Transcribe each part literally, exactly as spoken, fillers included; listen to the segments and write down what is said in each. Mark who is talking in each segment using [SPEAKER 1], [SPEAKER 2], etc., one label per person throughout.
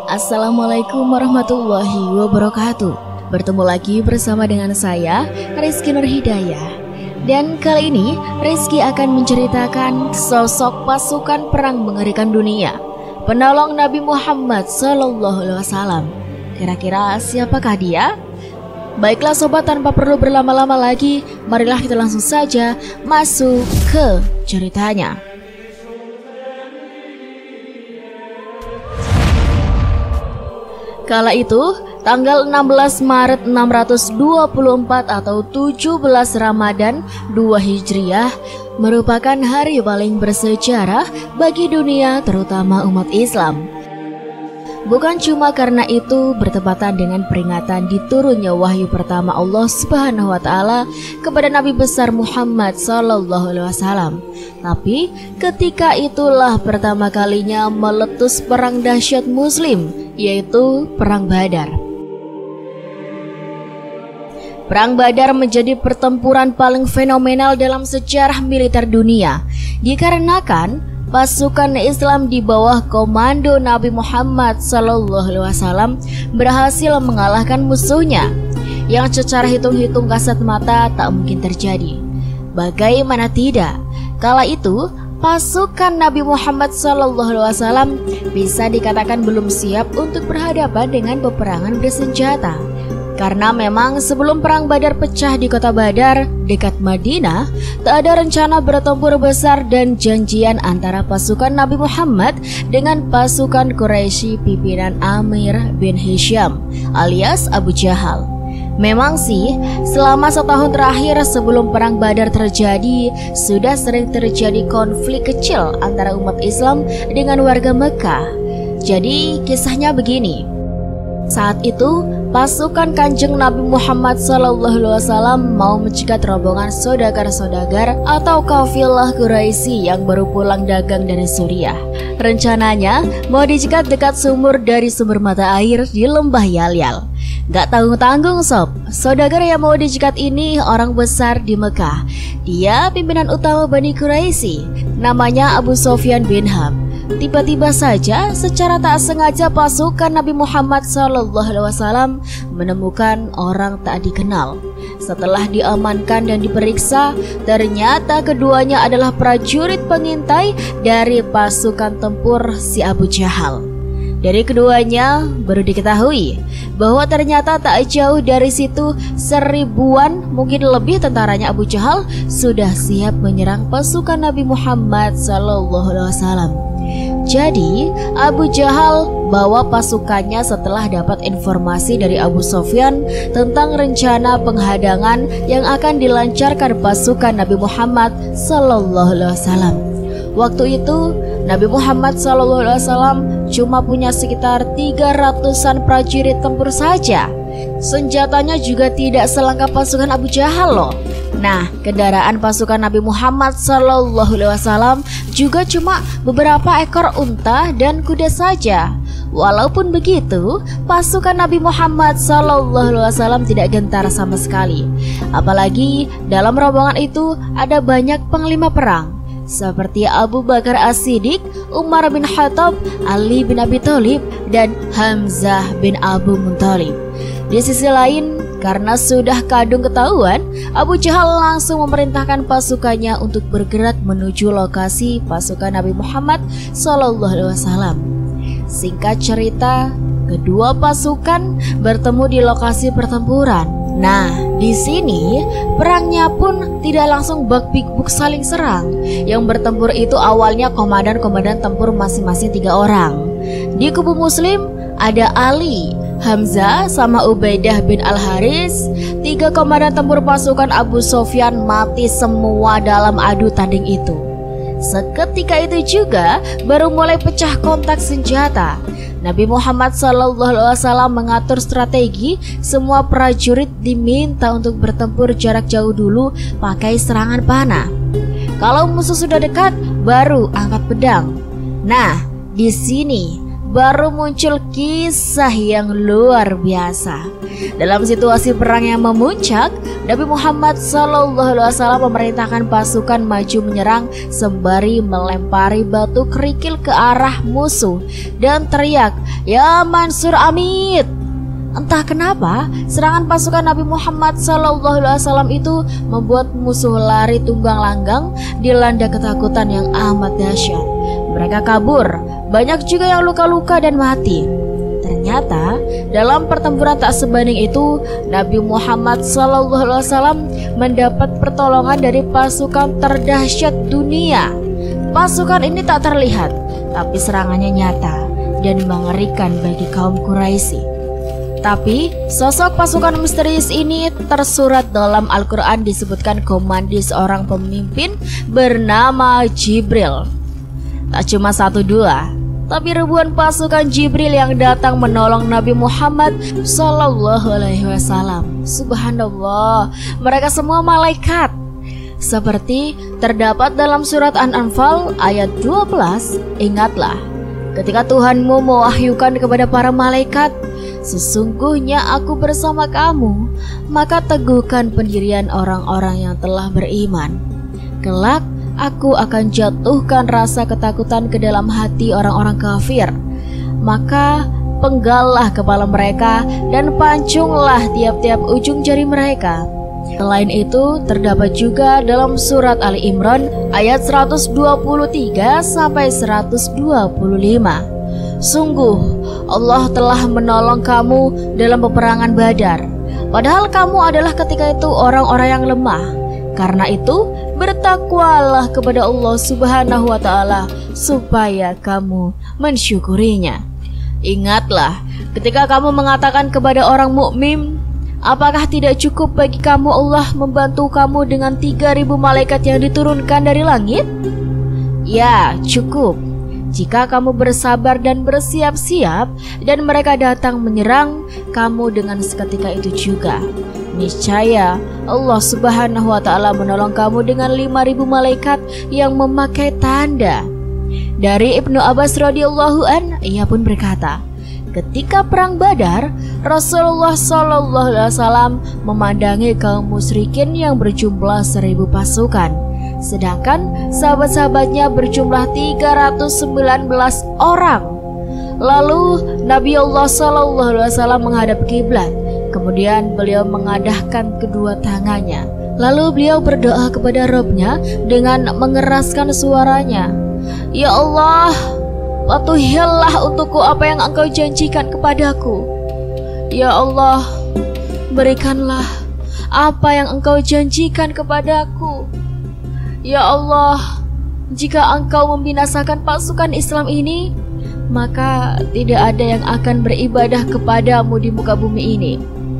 [SPEAKER 1] Assalamualaikum warahmatullahi wabarakatuh. Bertemu lagi bersama dengan saya, Rizky Nurhidayah. Dan kali ini Rizky akan menceritakan sosok pasukan perang mengerikan dunia, penolong Nabi Muhammad Sallallahu Alaihi Wasallam. Kira-kira siapakah dia? Baiklah sobat, tanpa perlu berlama-lama lagi, marilah kita langsung saja masuk ke ceritanya. Kala itu, tanggal enam belas Maret enam ratus dua puluh empat atau tujuh belas Ramadan dua Hijriah merupakan hari paling bersejarah bagi dunia, terutama umat Islam. Bukan cuma karena itu bertepatan dengan peringatan diturunnya wahyu pertama Allah Subhanahu wa taala kepada Nabi besar Muhammad sallallahu alaihi wasallam, tapi ketika itulah pertama kalinya meletus perang dahsyat muslim, yaitu Perang Badar. Perang Badar menjadi pertempuran paling fenomenal dalam sejarah militer dunia, dikarenakan pasukan Islam di bawah komando Nabi Muhammad sallallahu alaihi wasallam berhasil mengalahkan musuhnya yang secara hitung-hitung kasat mata tak mungkin terjadi. Bagaimana tidak, kala itu pasukan Nabi Muhammad sallallahu alaihi wasallam bisa dikatakan belum siap untuk berhadapan dengan peperangan bersenjata. Karena memang sebelum perang Badar pecah di kota Badar dekat Madinah, tak ada rencana bertempur besar dan janjian antara pasukan Nabi Muhammad dengan pasukan Quraisy pimpinan Amir bin Hisham alias Abu Jahal. Memang sih, selama setahun terakhir sebelum perang Badar terjadi, sudah sering terjadi konflik kecil antara umat Islam dengan warga Mekah. Jadi kisahnya begini. Saat itu, pasukan Kanjeng Nabi Muhammad sallallahu alaihi wasallam mau mencegat rombongan saudagar-saudagar atau kafilah Quraisy yang baru pulang dagang dari Suriah. Rencananya mau dicegat dekat sumur dari sumber mata air di lembah Yal-Yal. Gak tanggung-tanggung sob, saudagar yang mau dicegat ini orang besar di Mekah. Dia pimpinan utama Bani Quraisy, namanya Abu Sofyan bin Harb. Tiba-tiba saja secara tak sengaja pasukan Nabi Muhammad sallallahu alaihi wasallam menemukan orang tak dikenal. Setelah diamankan dan diperiksa, ternyata keduanya adalah prajurit pengintai dari pasukan tempur si Abu Jahal. Dari keduanya baru diketahui bahwa ternyata tak jauh dari situ seribuan, mungkin lebih tentaranya Abu Jahal sudah siap menyerang pasukan Nabi Muhammad sallallahu alaihi wasallam. Jadi Abu Jahal bawa pasukannya setelah dapat informasi dari Abu Sofyan tentang rencana penghadangan yang akan dilancarkan pasukan Nabi Muhammad sallallahu alaihi wasallam. Waktu itu Nabi Muhammad sallallahu alaihi wasallam cuma punya sekitar tiga ratusan prajurit tempur saja. Senjatanya juga tidak selengkap pasukan Abu Jahal loh. Nah, kendaraan pasukan Nabi Muhammad sallallahu alaihi wasallam juga cuma beberapa ekor unta dan kuda saja. Walaupun begitu, pasukan Nabi Muhammad sallallahu alaihi wasallam tidak gentar sama sekali. Apalagi dalam rombongan itu ada banyak panglima perang seperti Abu Bakar As-Siddiq, Umar bin Khattab, Ali bin Abi Thalib, dan Hamzah bin Abu Muthalib. Di sisi lain, karena sudah kadung ketahuan, Abu Jahal langsung memerintahkan pasukannya untuk bergerak menuju lokasi pasukan Nabi Muhammad sallallahu alaihi wasallam. Singkat cerita, kedua pasukan bertemu di lokasi pertempuran. Nah, di sini perangnya pun tidak langsung bak big-buk saling serang. Yang bertempur itu awalnya komandan-komandan tempur masing-masing tiga orang. Di kubu Muslim ada Ali, Hamzah, sama Ubaidah bin Al-Haris. Tiga komandan tempur pasukan Abu Sofyan mati semua dalam adu tanding itu. Seketika itu juga baru mulai pecah kontak senjata. Nabi Muhammad sallallahu alaihi wasallam mengatur strategi. Semua prajurit diminta untuk bertempur jarak jauh dulu pakai serangan panah. Kalau musuh sudah dekat, baru angkat pedang. Nah, di sini baru muncul kisah yang luar biasa. Dalam situasi perang yang memuncak, Nabi Muhammad shallallahu alaihi wasallam memerintahkan pasukan maju menyerang sembari melempari batu kerikil ke arah musuh dan teriak, "Ya Mansur Amit!" Entah kenapa, serangan pasukan Nabi Muhammad shallallahu alaihi wasallam itu membuat musuh lari tunggang langgang dilanda ketakutan yang amat dahsyat. Mereka kabur, banyak juga yang luka-luka dan mati. Ternyata dalam pertempuran tak sebanding itu, Nabi Muhammad shallallahu alaihi wasallam mendapat pertolongan dari pasukan terdahsyat dunia. Pasukan ini tak terlihat, tapi serangannya nyata dan mengerikan bagi kaum Quraisy. Tapi sosok pasukan misterius ini tersurat dalam Al-Quran, disebutkan komandi seorang pemimpin bernama Jibril. Tak cuma satu dua, tapi ribuan pasukan Jibril yang datang menolong Nabi Muhammad Sallallahu Alaihi Wasallam. Subhanallah, mereka semua malaikat. Seperti terdapat dalam surat An-Anfal ayat dua belas, ingatlah ketika Tuhanmu mewahyukan kepada para malaikat, sesungguhnya aku bersama kamu, maka teguhkan pendirian orang-orang yang telah beriman. Kelak aku akan jatuhkan rasa ketakutan ke dalam hati orang-orang kafir, maka penggallah kepala mereka dan pancunglah tiap-tiap ujung jari mereka. Selain itu, terdapat juga dalam surat Ali Imran ayat seratus dua puluh tiga sampai seratus dua puluh lima. Sungguh Allah telah menolong kamu dalam peperangan Badar, padahal kamu adalah ketika itu orang-orang yang lemah. Karena itu bertakwalah kepada Allah Subhanahu wa ta'ala supaya kamu mensyukurinya. Ingatlah ketika kamu mengatakan kepada orang mukmin, apakah tidak cukup bagi kamu Allah membantu kamu dengan tiga ribu malaikat yang diturunkan dari langit? Ya, cukup jika kamu bersabar dan bersiap-siap dan mereka datang menyerang kamu dengan seketika itu juga. Niscaya Allah Subhanahu wa ta'ala menolong kamu dengan lima ribu malaikat yang memakai tanda. Dari Ibnu Abbas radhiyallahu an, ia pun berkata, ketika perang Badar, Rasulullah shallallahu alaihi wasallam memandangi kaum musyrikin yang berjumlah seribu pasukan, sedangkan sahabat-sahabatnya berjumlah tiga ratus sembilan belas orang. Lalu Nabi Allah shallallahu alaihi wasallam menghadap kiblat. Kemudian beliau mengadahkan kedua tangannya. Lalu beliau berdoa kepada Rabb-Nya dengan mengeraskan suaranya, "Ya Allah, patuhilah untukku apa yang Engkau janjikan kepadaku. Ya Allah, berikanlah apa yang Engkau janjikan kepadaku. Ya Allah, jika Engkau membinasakan pasukan Islam ini, maka tidak ada yang akan beribadah kepadamu di muka bumi ini."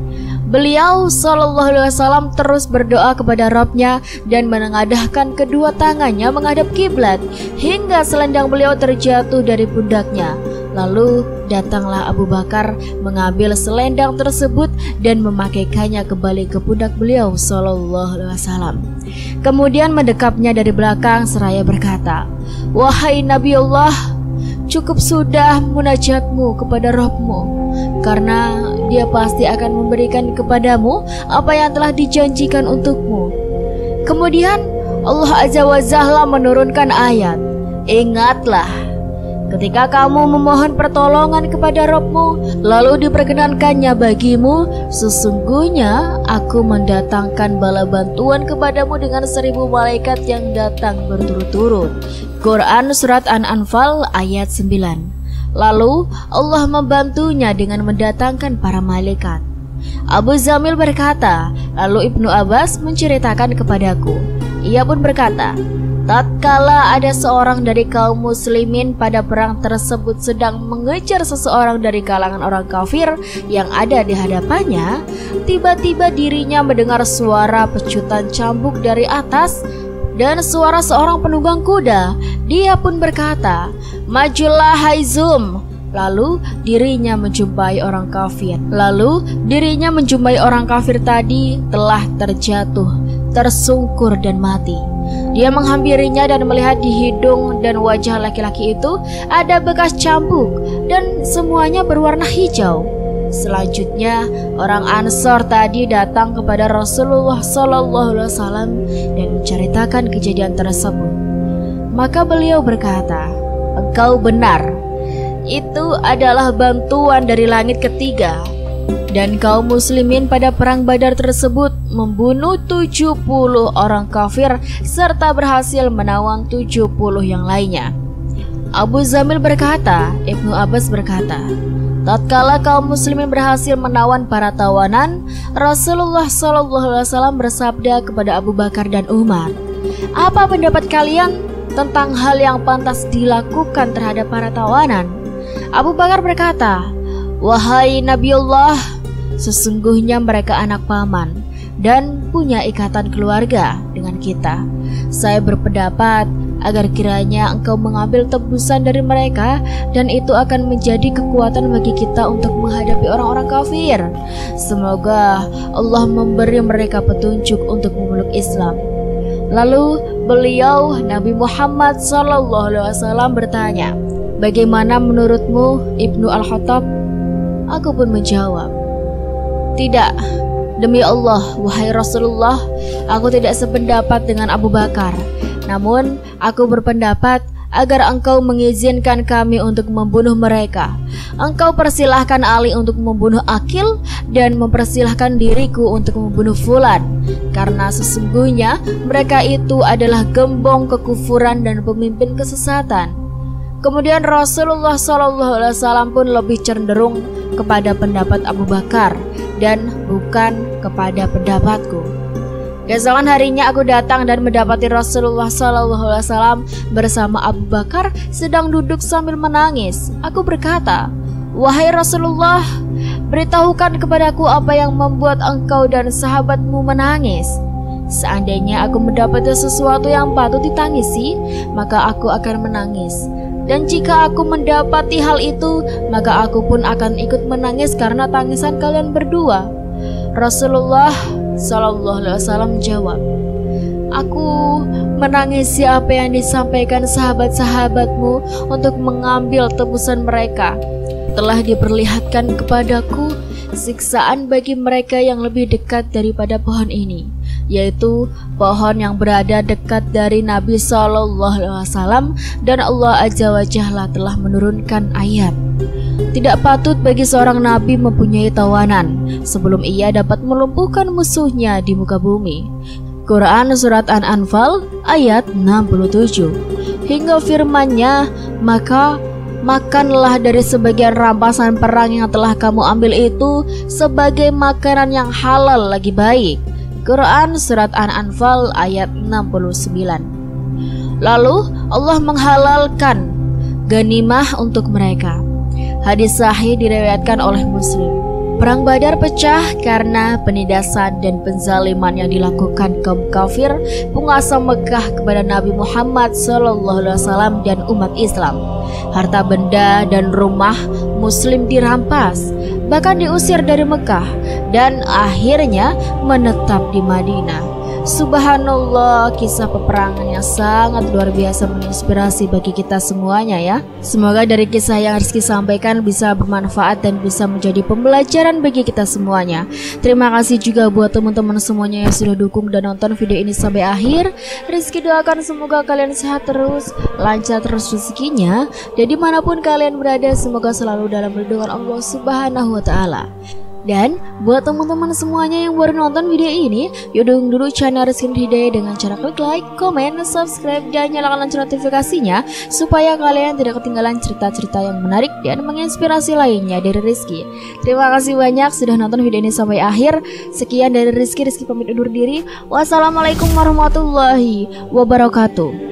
[SPEAKER 1] Beliau Shallallahu Alaihi Wasallam terus berdoa kepada Rabb-Nya dan menengadahkan kedua tangannya menghadap kiblat hingga selendang beliau terjatuh dari pundaknya. Lalu datanglah Abu Bakar mengambil selendang tersebut dan memakaikannya kembali ke pundak beliau Shallallahu Alaihi Wasallam. Kemudian mendekapnya dari belakang seraya berkata, "Wahai Nabi Allah, cukup sudah munajatmu kepada Rabb-Mu, karena Dia pasti akan memberikan kepadamu apa yang telah dijanjikan untukmu." Kemudian Allah Azza wa Jalla menurunkan ayat, "Ingatlah ketika kamu memohon pertolongan kepada Rabb-Mu, lalu diperkenankannya bagimu, sesungguhnya aku mendatangkan bala bantuan kepadamu dengan seribu malaikat yang datang berturut-turut." Quran Surat An-Anfal ayat sembilan. Lalu Allah membantunya dengan mendatangkan para malaikat. Abu Zamil berkata, lalu Ibnu Abbas menceritakan kepadaku. Ia pun berkata, tatkala ada seorang dari kaum muslimin pada perang tersebut sedang mengejar seseorang dari kalangan orang kafir yang ada di hadapannya, tiba-tiba dirinya mendengar suara pecutan cambuk dari atas dan suara seorang penunggang kuda. Dia pun berkata, "Majulah hai Zum." Lalu dirinya menjumpai orang kafir. Lalu dirinya menjumpai orang kafir tadi telah terjatuh, tersungkur dan mati. Dia menghampirinya dan melihat di hidung dan wajah laki-laki itu ada bekas cambuk dan semuanya berwarna hijau. Selanjutnya orang Ansor tadi datang kepada Rasulullah Sallallahu Alaihi Wasallam dan menceritakan kejadian tersebut. Maka beliau berkata, "Engkau benar, itu adalah bantuan dari langit ketiga. Dan kaum muslimin pada perang Badar tersebut membunuh tujuh puluh orang kafir serta berhasil menawang tujuh puluh yang lainnya." Abu Zamil berkata, Ibnu Abbas berkata, tatkala kaum muslimin berhasil menawan para tawanan, Rasulullah Shallallahu Alaihi Wasallam bersabda kepada Abu Bakar dan Umar, "Apa pendapat kalian tentang hal yang pantas dilakukan terhadap para tawanan?" Abu Bakar berkata, "Wahai Nabiullah, sesungguhnya mereka anak paman dan punya ikatan keluarga dengan kita. Saya berpendapat agar kiranya engkau mengambil tebusan dari mereka, dan itu akan menjadi kekuatan bagi kita untuk menghadapi orang-orang kafir. Semoga Allah memberi mereka petunjuk untuk memeluk Islam." Lalu beliau Nabi Muhammad Sallallahu Alaihi Wasallam bertanya, "Bagaimana menurutmu, Ibnu Al-Khattab?" Aku pun menjawab, "Tidak, demi Allah, wahai Rasulullah, aku tidak sependapat dengan Abu Bakar. Namun aku berpendapat agar engkau mengizinkan kami untuk membunuh mereka. Engkau persilahkan Ali untuk membunuh Akil dan mempersilahkan diriku untuk membunuh Fulan, karena sesungguhnya mereka itu adalah gembong kekufuran dan pemimpin kesesatan." Kemudian Rasulullah Shallallahu Alaihi Wasallam pun lebih cenderung kepada pendapat Abu Bakar dan bukan kepada pendapatku. Keesokan harinya aku datang dan mendapati Rasulullah Shallallahu Alaihi Wasallam bersama Abu Bakar sedang duduk sambil menangis. Aku berkata, "Wahai Rasulullah, beritahukan kepadaku apa yang membuat engkau dan sahabatmu menangis. Seandainya aku mendapati sesuatu yang patut ditangisi, maka aku akan menangis. Dan jika aku mendapati hal itu, maka aku pun akan ikut menangis karena tangisan kalian berdua." Rasulullah Sallallahu Alaihi Wasallam menjawab, "Aku menangisi apa yang disampaikan sahabat-sahabatmu untuk mengambil tebusan mereka. Telah diperlihatkan kepadaku siksaan bagi mereka yang lebih dekat daripada pohon ini, yaitu pohon yang berada dekat dari Nabi Sallallahu Alaihi Wasallam, dan Allah Azza wa Jalla telah menurunkan ayat, 'Tidak patut bagi seorang nabi mempunyai tawanan sebelum ia dapat melumpuhkan musuhnya di muka bumi.' Quran Surat An-Anfal ayat enam puluh tujuh. Hingga firman-Nya, "Maka makanlah dari sebagian rampasan perang yang telah kamu ambil itu sebagai makanan yang halal lagi baik." Quran Surat An-Anfal ayat enam puluh sembilan. Lalu Allah menghalalkan ganimah untuk mereka. Hadis sahih diriwayatkan oleh Muslim. Perang Badar pecah karena penindasan dan penzaliman yang dilakukan kaum kafir penguasa Mekah kepada Nabi Muhammad Sallallahu Alaihi Wasallam dan umat Islam. Harta benda dan rumah Muslim dirampas, bahkan diusir dari Mekah, dan akhirnya menetap di Madinah. Subhanallah, kisah peperangan yang sangat luar biasa menginspirasi bagi kita semuanya ya. Semoga dari kisah yang Rizky sampaikan bisa bermanfaat dan bisa menjadi pembelajaran bagi kita semuanya. Terima kasih juga buat teman-teman semuanya yang sudah dukung dan nonton video ini sampai akhir. Rizky doakan semoga kalian sehat terus, lancar terus rezekinya, dan dimanapun kalian berada semoga selalu dalam lindungan Allah Subhanahu wa Ta'ala. Dan buat teman-teman semuanya yang baru nonton video ini, yuk dukung dulu channel Rizky Hidayah dengan cara klik like, komen, subscribe, dan nyalakan lonceng notifikasinya supaya kalian tidak ketinggalan cerita-cerita yang menarik dan menginspirasi lainnya dari Rizky. Terima kasih banyak sudah nonton video ini sampai akhir. Sekian dari Rizky, Rizky pamit undur diri. Wassalamualaikum warahmatullahi wabarakatuh.